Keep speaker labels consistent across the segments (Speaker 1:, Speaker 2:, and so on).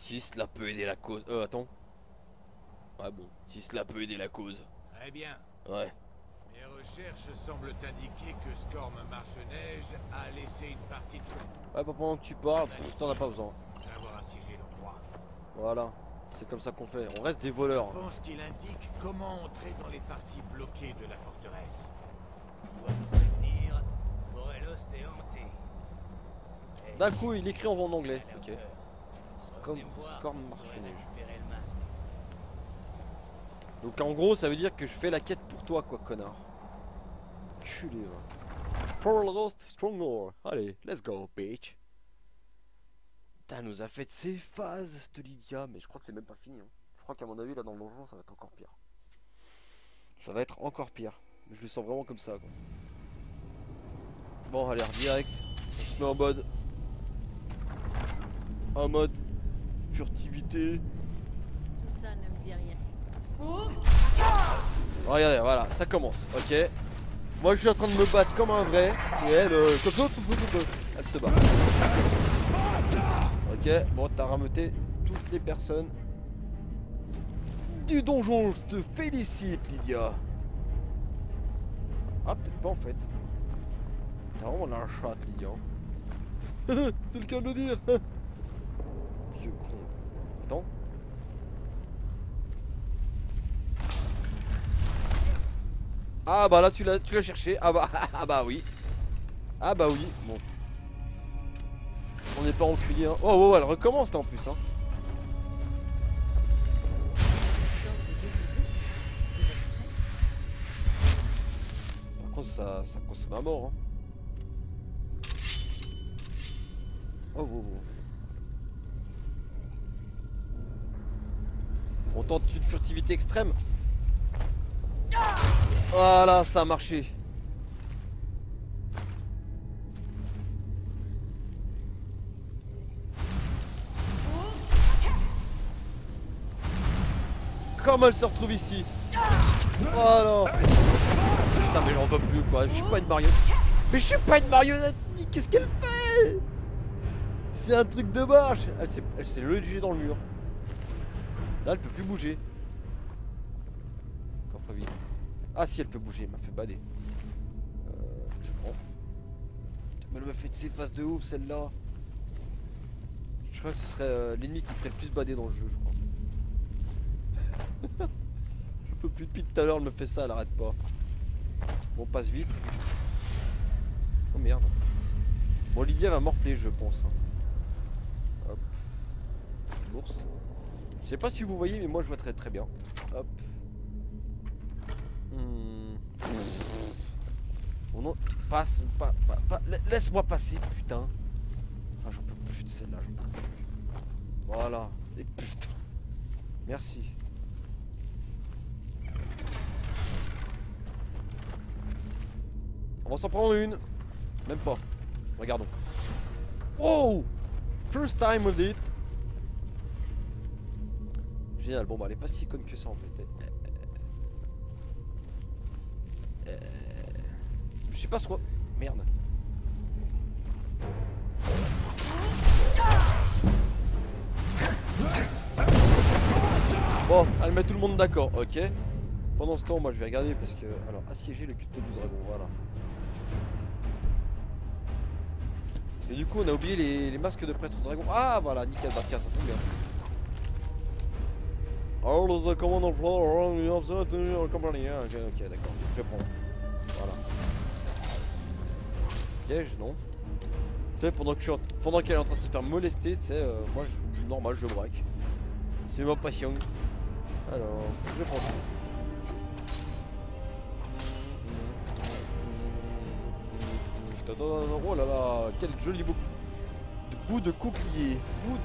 Speaker 1: Si cela peut aider la cause. Attends. Ah bon, si cela peut aider la cause.
Speaker 2: Très bien.
Speaker 1: Ouais.
Speaker 2: Mes recherches semblent indiquer que Scorm Marche-Neige a laissé une partie de son
Speaker 1: Ouais, pas pendant que tu parles, t'en as pas besoin.
Speaker 2: avoir assiégé l'endroit.
Speaker 1: Voilà. C'est comme ça qu'on fait. On reste des voleurs.
Speaker 2: Je pense qu'il indique comment entrer dans les parties bloquées de la forteresse. Je dois vous prévenir, Morelos est hanté.
Speaker 1: D'un coup, il écrit en anglais. Ok. Comme
Speaker 2: Revenez me voir,
Speaker 1: Scorm
Speaker 2: vous aurez
Speaker 1: Marche-Neige.
Speaker 2: récupéré le masque.
Speaker 1: Donc en gros, ça veut dire que je fais la quête pour toi, quoi, connard. Culé, va. For Lost Stronger. Allez, let's go, bitch. Putain, elle nous a fait de ses phases, cette Lydia. Mais je crois que c'est même pas fini. Hein. Je crois qu'à mon avis, là, dans le donjon, ça va être encore pire. Ça va être encore pire. Je le sens vraiment comme ça, quoi. Bon, allez, direct. On se met en mode. En mode. Furtivité.
Speaker 3: Tout ça ne me dit rien.
Speaker 1: Regardez, voilà, ça commence, ok. Moi je suis en train de me battre comme un vrai. Et elle, elle se bat. Ok, bon, t'as rameuté toutes les personnes du donjon. Je te félicite, Lydia. Ah, peut-être pas en fait. T'as vraiment la chatte, Lydia. C'est le cas de le dire. Vieux con. Attends. Ah bah là tu l'as cherché. Ah bah ah bah oui. Ah bah oui. Bon. On n'est pas enculé hein. Oh, oh elle recommence là en plus hein. Par contre ça consomme à mort hein. Oh, oh, oh. On tente une furtivité extrême. Voilà, ça a marché. Comment elle se retrouve ici? Voilà. Putain mais j'en peux plus quoi, je suis pas une marionnette. Mais je suis pas une marionnette. Qu'est-ce qu'elle fait? C'est un truc de marche. Elle s'est logée dans le mur. Là elle peut plus bouger. Coffre vide. Ah si elle peut bouger, elle m'a fait bader. Je prends. Mais elle m'a fait de ses faces de ouf celle-là. Je crois que ce serait l'ennemi qui ferait le plus bader dans le jeu je crois. Je peux plus depuis tout à l'heure elle me fait ça, elle arrête pas. Bon on passe vite. Oh merde. Bon Lydia va morfler je pense. Hein. Hop. L'ours. Je sais pas si vous voyez mais moi je vois très très bien. Hop. Oh non, passe, laisse-moi passer, putain. Ah, j'en peux plus de celle-là, j'en peux plus. Voilà, et putain. Merci. On va s'en prendre une. Même pas. Regardons. Wow! First time with it. Génial, bon bah elle est pas si conne que ça en fait. Je sais pas ce quoi. Merde. Bon, elle met tout le monde d'accord, ok. Pendant ce temps, moi je vais regarder parce que. Alors, assiéger le culte du dragon, voilà. Parce que du coup, on a oublié les masques de prêtre dragon. Ah, voilà, nickel, bah tiens, ça tombe bien. All of the command of floor, ok, d'accord, je prends. Voilà. Piège, non. Tu sais, pendant qu'elle est en train de se faire molester, tu sais, moi, normal, je braque. C'est ma passion. Alors, je prends tout. Oh là là, quel joli bout de bouclier.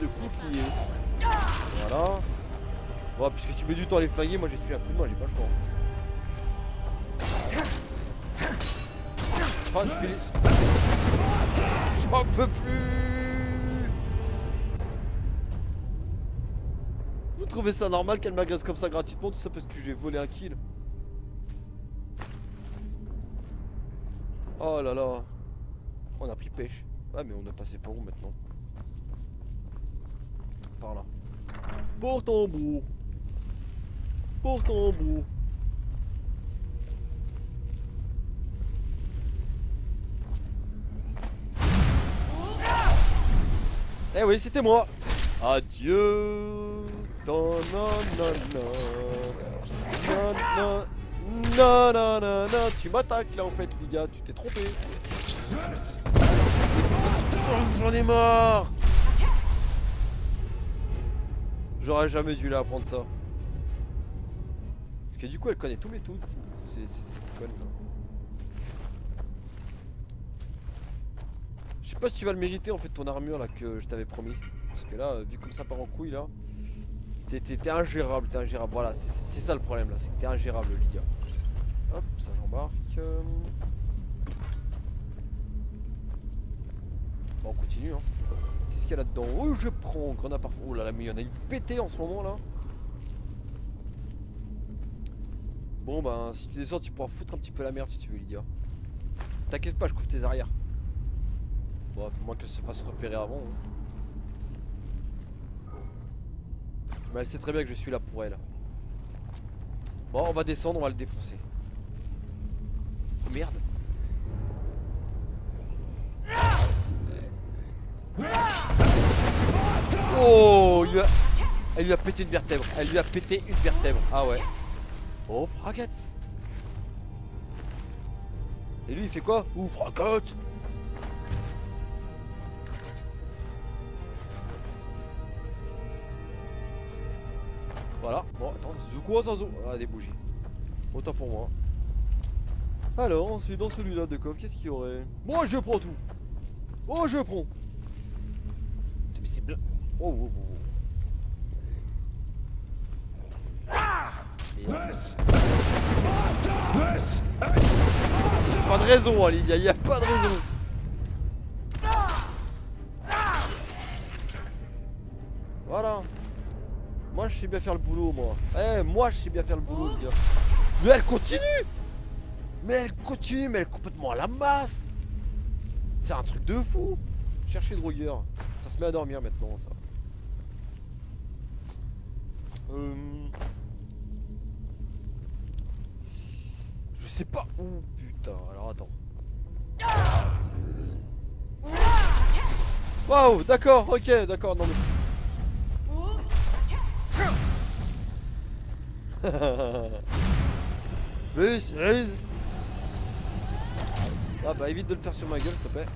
Speaker 1: Voilà. Bon, puisque tu mets du temps à les flinguer, moi j'ai fait un coup de main, j'ai pas le choix. Ah, je fais les... J'en peux plus. Vous trouvez ça normal qu'elle m'agresse comme ça gratuitement? Tout ça parce que j'ai volé un kill. Oh là là. On a pris pêche. Ah mais on a passé par où maintenant? Par là. Pour ton bout. Pour ton bout. Eh oui, c'était moi. Adieu. Non, non, non, non. Non, non. Non, non, non, non. Tu m'attaques là en fait, Lydia. Tu t'es trompé. J'en ai marre. J'aurais jamais dû la apprendre ça. Parce que du coup, elle connaît tous mes toutes. C'est conne là. Je sais pas si tu vas le mériter en fait ton armure là que je t'avais promis. Parce que là, vu comme ça part en couille là, t'es ingérable, t'es ingérable. Voilà, c'est ça le problème là, c'est que t'es ingérable Lydia. Hop, ça j'embarque. Bon, on continue hein. Qu'est-ce qu'il y a là-dedans? Oh, je prends grenade parfois. Oh là là, mais il y en a une pété en ce moment là. Bon ben, si tu descends, tu pourras foutre un petit peu la merde si tu veux Lydia. T'inquiète pas, je couvre tes arrières. Bon, à moins qu'elle se fasse repérer avant. Hein. Mais elle sait très bien que je suis là pour elle. Bon, on va descendre, on va le défoncer. Oh merde. Oh, elle lui a pété une vertèbre. Elle lui a pété une vertèbre. Ah ouais. Oh, fracasse. Et lui, il fait quoi? Ouh, fracasse. Voilà, bon attends, Zuko sans Zuko. Ah, des bougies. Autant pour moi. Alors, ensuite dans celui-là de coffre, qu'est-ce qu'il y aurait? Moi je prends tout. Oh je prends. Mais c'est plein. Oh, oh, oh. Pas de raison, Ali, y a pas de raison. Voilà. Moi je sais bien faire le boulot moi. Eh moi je sais bien faire le boulot le gars. Mais elle continue. Mais elle continue, mais elle est complètement à la masse. C'est un truc de fou. Chercher drogueur. Ça se met à dormir maintenant ça. Je sais pas où putain. Alors attends. Waouh, d'accord, ok, d'accord, non mais. Plus, plus. Ah bah évite de le faire sur ma gueule s'il te plaît.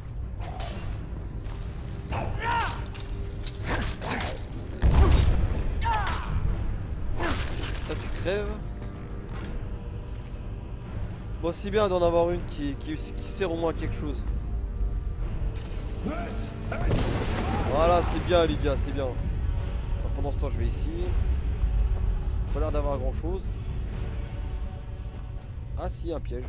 Speaker 1: Toi tu crèves. Bon c'est bien d'en avoir une qui sert au moins à quelque chose. Voilà c'est bien Lydia, c'est bien. Alors, pendant ce temps je vais ici. Pas l'air d'avoir grand chose. Ah si, un piège.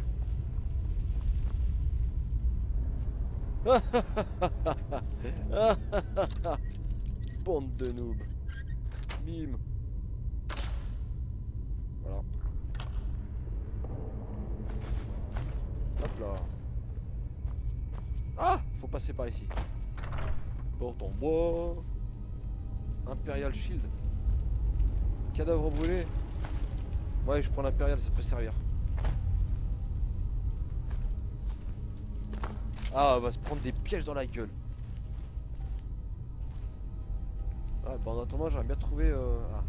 Speaker 1: Bande de noobs. Bim. Voilà. Hop là. Ah, faut passer par ici. Porte en bois. Imperial Shield. Cadavre brûlé. Ouais, je prends l'impérial, ça peut servir. Ah, on va se prendre des pièges dans la gueule. Ah, bah en attendant, j'aimerais bien trouver. Ah.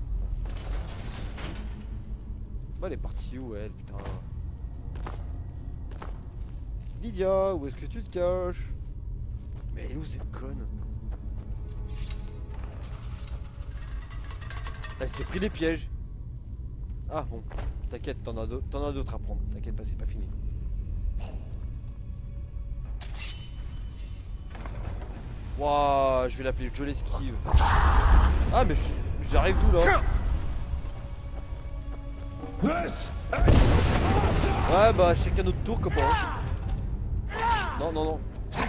Speaker 1: Bah, elle est partie où, elle, putain? Lydia, où est-ce que tu te caches? Mais elle est où cette conne? Elle s'est pris des pièges. Ah bon, t'inquiète, t'en as d'autres à prendre. T'inquiète pas, c'est pas fini. Waouh, je vais l'appeler Joe l'esquive. Ah mais j'arrive d'où là? Ouais bah chacun notre tour comment. Non non non.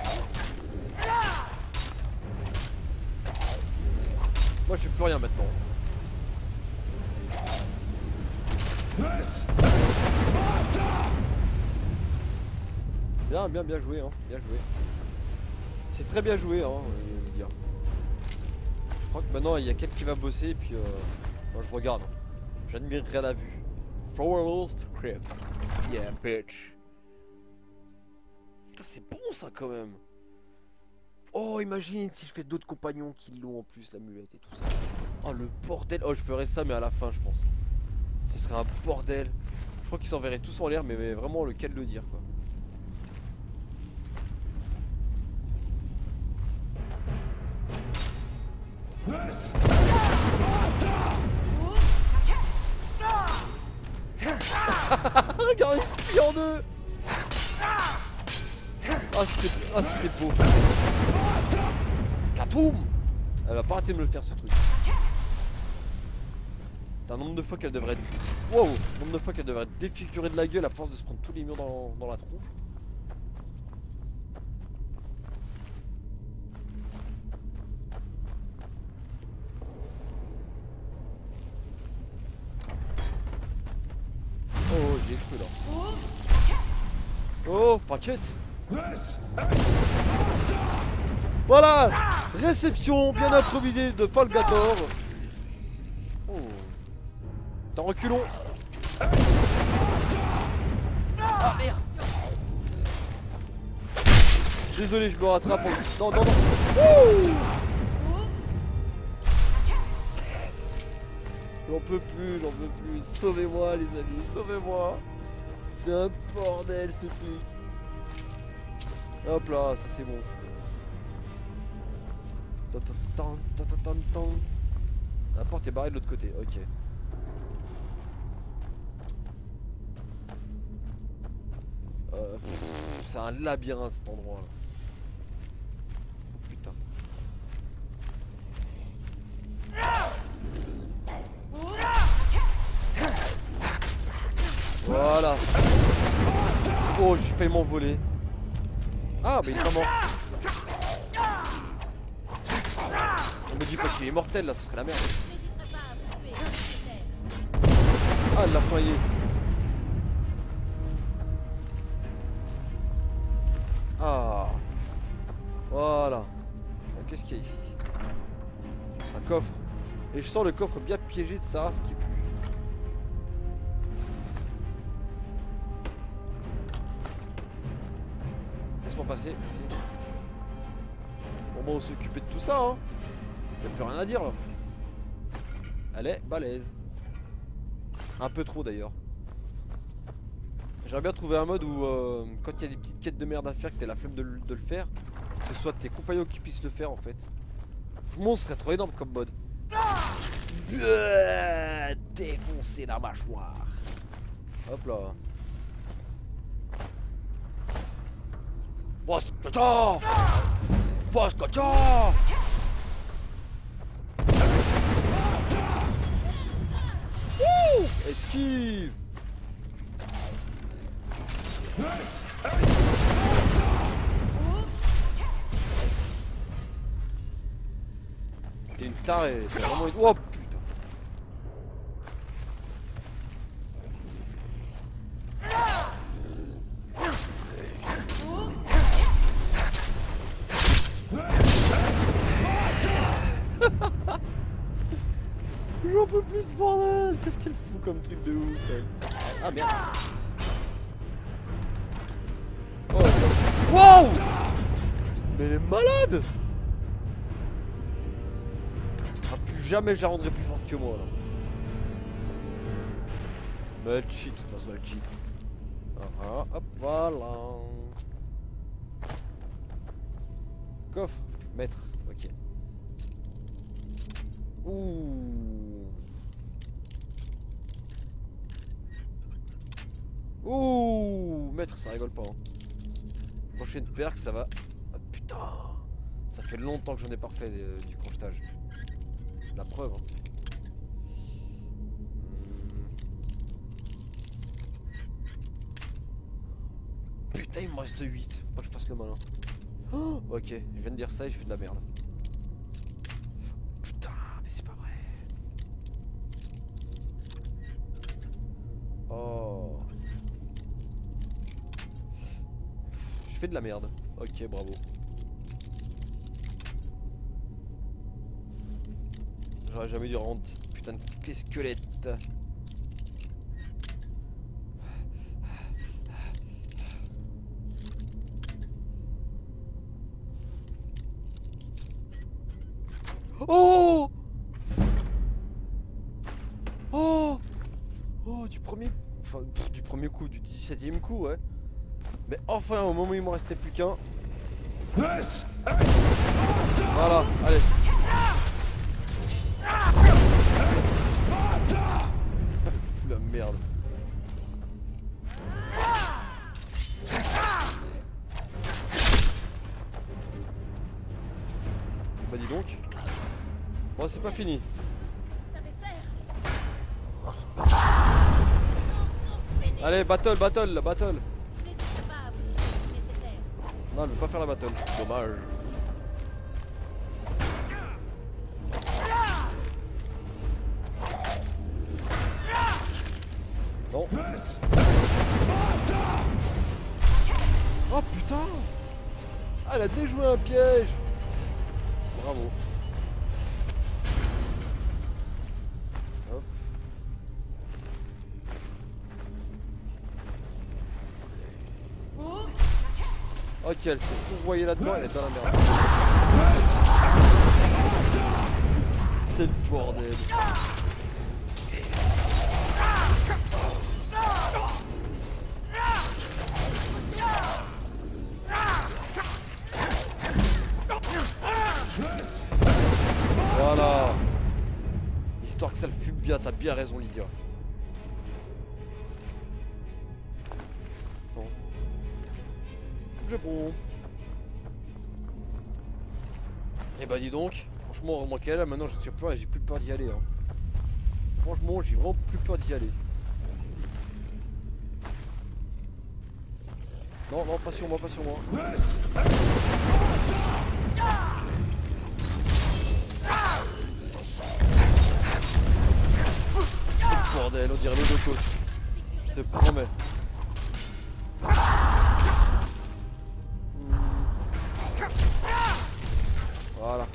Speaker 1: Moi je fais plus rien maintenant. Bien joué hein, bien joué. C'est très bien joué hein, Lydia. crois que maintenant il y a quelqu'un qui va bosser et puis moi je regarde. J'admirerai la vue. Forest Crypt. Yeah, bitch. Putain, c'est bon ça quand même. Oh, imagine si je fais d'autres compagnons qui l'ont en plus, la muette et tout ça. Oh, le bordel. Oh, je ferais ça, mais à la fin, je pense. Ce serait un bordel. Je crois qu'ils s'enverraient tous en l'air, mais vraiment, lequel le dire, quoi. Regarde, il se plie en deux. Ah, c'était beau. Katoum. Elle va pas arrêter de me le faire, ce truc. T'as un nombre de fois qu'elle devrait être... Wow. Nombre de fois qu'elle devrait être défigurée de la gueule à force de se prendre tous les murs dans la tronche. Oh, j'ai cru là. Oh, paquette. Voilà. Réception bien improvisée de Falgator. Oh. T'es en reculons. Ah merde. Désolé, je me rattrape. Non, non, non. Ouh. J'en peux plus, j'en peux plus. Sauvez-moi les amis, sauvez-moi. C'est un bordel ce truc. Hop là, ça c'est bon. La porte est barrée de l'autre côté, ok. C'est un labyrinthe cet endroit là. Oh, putain. Voilà. Oh, j'ai failli m'envoler. Ah, mais il est pas mort. On me dit pas qu'il est mortel là, ce serait la merde. Ah, elle l'a foyé. Ah. Voilà. Qu'est-ce qu'il y a ici? Un coffre. Et je sens le coffre bien piégé de sa race qui pue. Laisse-moi passer, merci. Bon, bon, on va s'occuper de tout ça, hein. Y'a plus rien à dire là. Elle est balèze. Un peu trop d'ailleurs. J'aimerais bien trouver un mode où quand il y a des petites quêtes de merde à faire, que t'aies la flemme de le faire, que ce soit tes compagnons qui puissent le faire en fait. Mon serait trop énorme comme mode. Défoncer la mâchoire. Hop là. Voskacha! Voskacha! Esquive! T'es une tarée, t'es vraiment une... Oh putain! J'en peux plus ce bordel! Qu'est-ce qu'elle fout comme truc de ouf elle? Ah merde! Oh. Wow! Mais elle est malade! Ah, plus jamais je la rendrai plus forte que moi là. Mais elle cheat, de toute façon elle cheat. Ah, hop, voilà. Coffre, maître, ok. Ouh. Ouh, maître, ça rigole pas. Hein. Prochaine perk, ça va. Ah, putain, ça fait longtemps que j'en ai pas refait du crochetage. La preuve. Hein. Putain, il me reste 8. Faut pas que je fasse le malin. Oh, ok, je viens de dire ça et je fais de la merde. Putain, mais c'est pas vrai. Oh. Je fais de la merde. Ok, bravo. J'aurais jamais dû rendre cette putain de clé squelette. Oh! Oh! Oh, du premier... Enfin, du premier coup, du 17ème coup, ouais. Mais enfin, au moment où il m'en restait plus qu'un. Voilà, allez. Fous la merde. Bah dis donc. Bon, c'est pas fini. Allez, battle, battle, battle. Non, elle veut pas faire la battle. Dommage. Non. Oh putain. Ah, elle a déjoué un piège. Bravo. Hop. Ok, elle s'est fourvoyée là-dedans, elle est dans la merde. C'est le bordel. Voilà. Histoire que ça le fume bien, t'as bien raison Lydia. Bon. Je prends. Et bah dis donc, franchement, remarquez là maintenant je suis plus, j'ai plus peur d'y aller. Hein. Franchement, j'ai vraiment plus peur d'y aller. Non, non, pas sur moi, pas sur moi. C'est le bordel, on dirait l'Holocauste. Je te promets. Voilà.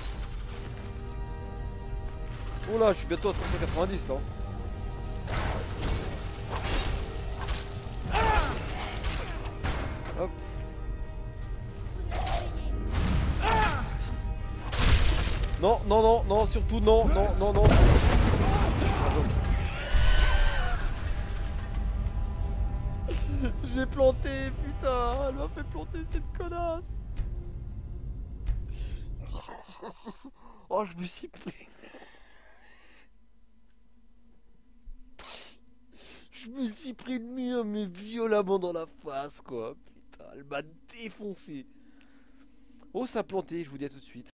Speaker 1: Oula, je suis bientôt à 390 là. Hop. Non, non, non, non, surtout non, non, non, non. J'ai planté, putain, elle m'a fait planter cette connasse. Oh, je me suis pris. Je me suis pris le mur, mais violemment dans la face, quoi. Putain, elle m'a défoncé. Oh, ça a planté, je vous dis à tout de suite.